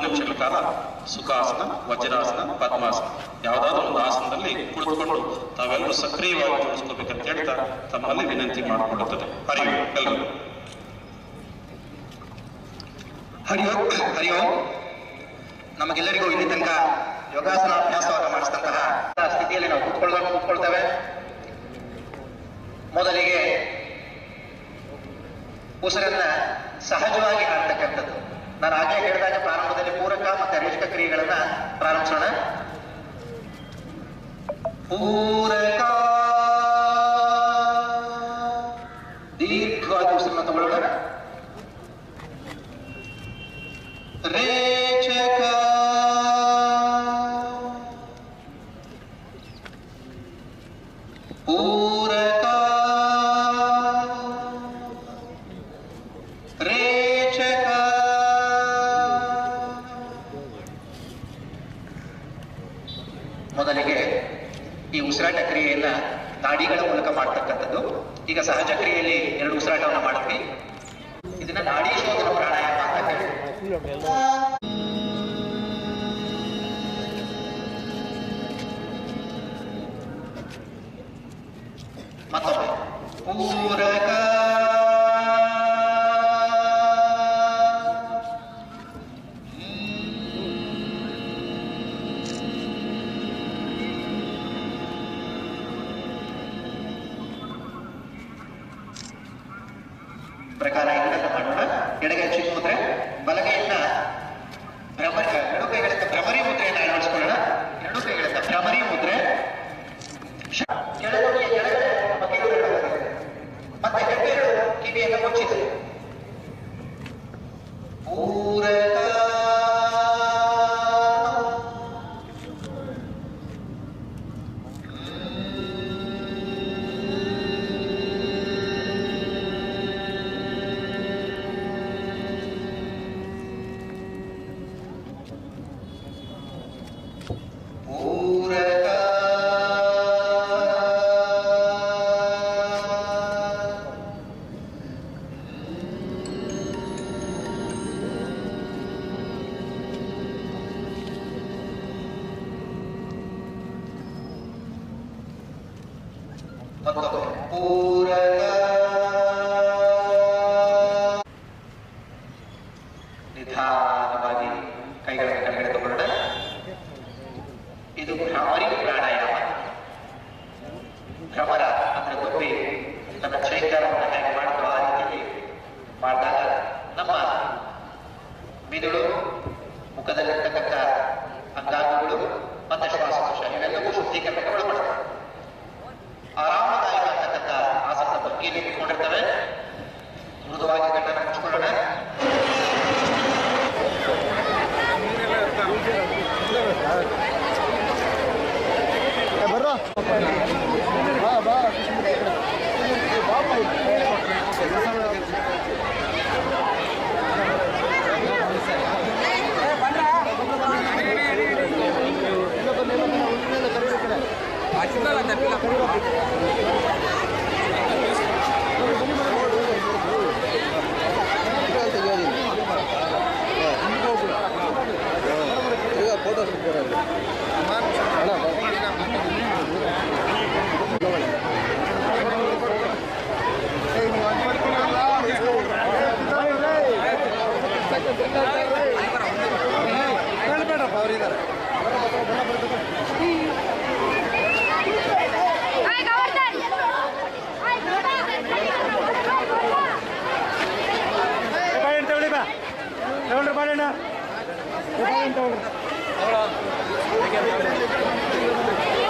ನಿಮಿಷಗಳ ಕಾಲ ಸುಖಾಸನ, ವಜ್ರಾಸನ, ಪದ್ಮಾಸನ ಯಾವುದಾದ್ರೂ ಒಂದು ಆಸನದಲ್ಲಿ ಕುಳಿತುಕೊಂಡು ತಾವೆಲ್ಲರೂ ಸಕ್ರಿಯವಾಗಿ ಜೋಡಿಸ್ಕೋಬೇಕಂತ ಹೇಳ್ತಾ ತಮ್ಮಲ್ಲಿ ವಿನಂತಿ ಮಾಡಿಕೊಳ್ಳುತ್ತದೆ. ಹರಿ ಓಂ ಎಲ್ಲರೂ. ಹರಿ ಓಂ. ನಮಗೆಲ್ಲರಿಗೂ ಇಲ್ಲಿ ತನಕ ಯೋಗಾಸನ ಅಭ್ಯಾಸವನ್ನು ಮಾಡಿಸಿದಂತಹ ಸ್ಥಿತಿಯಲ್ಲಿ ನಾವು ಕೂತ್ಕೊಳ್ತೇವೆ. ಮೊದಲಿಗೆ ಉಸಿರನ್ನ ಸಹಜವಾಗಿ ಆಡ್ತಕ್ಕಂಥದ್ದು. ನಾನು ಆಗಲೇ ಹೇಳಿದಾಗ ಪ್ರಾರಂಭದಲ್ಲಿ ಪೂರಕ ಮತ್ತು ರೇಚಕ ಕ್ರಿಯೆಗಳನ್ನ ಪ್ರಾರಂಭಿಸೋಣ. ಪೂರಕ, ದೀರ್ಘವಾಗಿ ಉಸಿರನ್ನು ತಗೊಳ್ಳೋಣ. ರೇಚಕ, ಪೂರಕ, ರೇಚಕ. ಮೊದಲಿಗೆ ಈ ಉಸಿರಾಟ ಕ್ರಿಯೆಯನ್ನ ನಾಡಿಗಳ ಮೂಲಕ ಮಾಡ್ತಕ್ಕಂಥದ್ದು. ಈಗ ಸಹಜ ಕ್ರಿಯೆಯಲ್ಲಿ 2 ಉಸಿರಾಟವನ್ನು ಮಾಡಿದ್ವಿ. ಇದನ್ನ ನಾಡಿ ಶೋಧನ ಪ್ರಾಣಾಯಾಮ ಅಂತ ಹೇಳ್ತೀವಿ. ಮತ್ತೊಮ್ಮೆ ಪೂರಕ, ಪ್ರಕಾರ ಎಡಗೈಯಿಂದ ಮಾಡೋಣ. ಎಡಗೈ ಚಿಕ್ಕ ಮುದ್ರೆ, ಬಲಗೈಯಿಂದ ಎರಡು ಕೈಗಳಿಂದ ಭ್ರಮರಿ ಮುದ್ರೆಯನ್ನು ಅಳವಡಿಸಿಕೊಳ್ಳೋಣ. 2 ಕೈಗಳಿಂದ ಭ್ರಮರಿ ಮುದ್ರೆ. ಮತ್ತೆ ಹೆಬ್ಬೆರಳು ಕಿವಿಯನ್ನು ಮುಚ್ಚಿದೆ. ಪೂರಕ, ನಿಧಾನವಾಗಿ ಕೈಗಳನ್ನು ಕೆಳಗಡೆ ತಗೊಳ್ಳೋಣ. ಇದು ಭ್ರಮರಿ ಪ್ರಾಣಾಯಾಮ. ಭ್ರಮರ ಅಂದ್ರೆ ಗೊಬ್ಬಿ ತನ್ನ ಚೈತನ್ಯವನ್ನು ಹೇಗೆ ಮಾಡುತ್ತೋ ಆ ರೀತಿಯಲ್ಲಿ ಮಾಡಿದಾಗ ನಮ್ಮ ಮಿದುಳು, ಮುಖದಲ್ಲಿರ್ತಕ್ಕಂಥ ಅಂಗಾಂಗಗಳು ಮತ್ತು ಶ್ವಾಸಕೋಶ ಇವೆಲ್ಲವೂ ಶುದ್ಧೀಕರಣಕ್ಕೆ ಒಳಪಡುತ್ತವೆ. ಆರಾಮದಾಯಕ ಅಂತಕ್ಕಂಥ ಆಸನದ ಬಗ್ಗೆಯಲ್ಲಿ ಇಟ್ಕೊಂಡಿರ್ತವೆ. ಮೃದುವಾಗಿ ಗಂಟನ್ನು ಮುಚ್ಚಿಕೊಳ್ಳೋಣ. Tolong,